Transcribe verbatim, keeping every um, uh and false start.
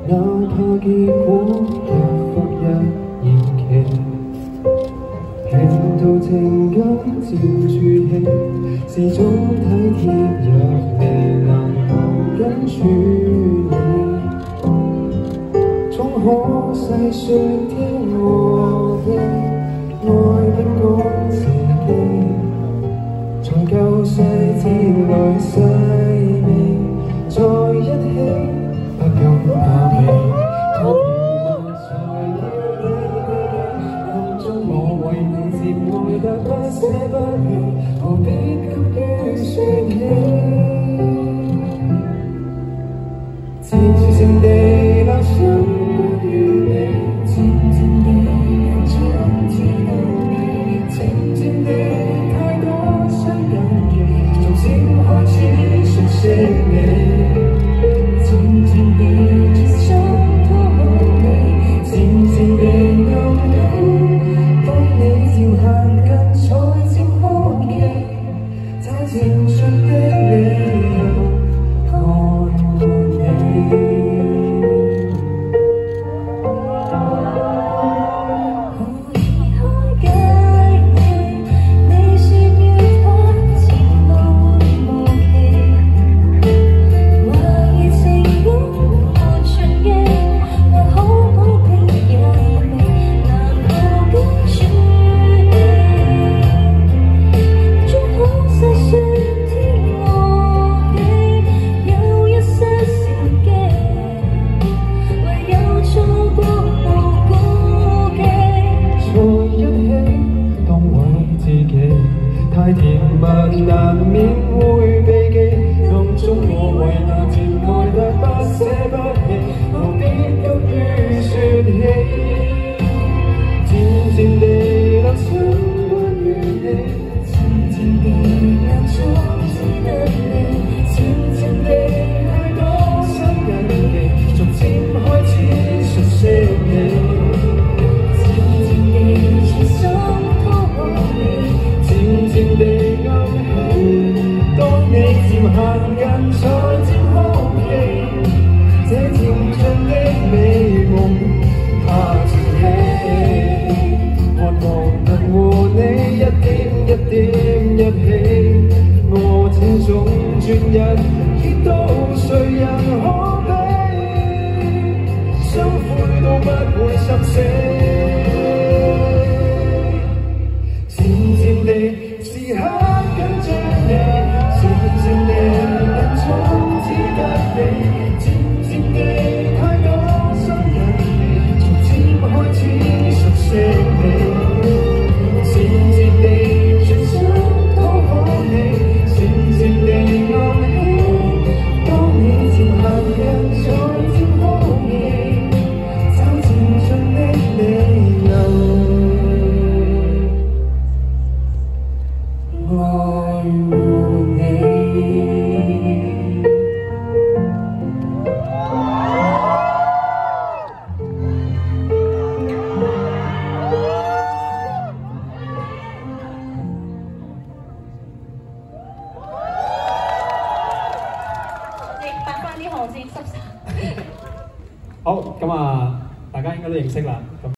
哪怕結果日復日延期，見到情感漸絕氣，是種體貼若未能跟處理，總可細說天和地，愛不講自己，從舊世節來細味，在一起。 不敢把味，討厭才要你夢中我為你漸愛得不捨不棄，何必急於説起？漸漸地留心關於你，漸漸地認真知道你，漸漸地太多傷人嘅，從先開始熟悉你。 情緒的理由，愛護你。可以開解你，你說要他前路無期，懷疑情感沒傳記，或可保庇也未難逃跟處理，總可細說。 太甜蜜難免會避忌，暗中我為那漸愛得不捨不棄，何必急於説起？漸漸地留心關於你，漸漸地眼中只得你，漸漸地太多傷人離，逐漸開始熟悉你。 行近才漸好奇，這漸進的美夢怕自欺。渴望能和你一點一點一起，我這種專一，結到誰人可比？心灰都不會心死。漸漸地時刻緊張你。 漸漸地，人總只得你，漸漸地，太多傷人離，從漸開始熟悉你，漸漸地，全心討好你，漸漸地暗喜，當你漸行近，才漸好奇，找漸進的理由，愛護你。 好，咁啊，大家應該都認識啦。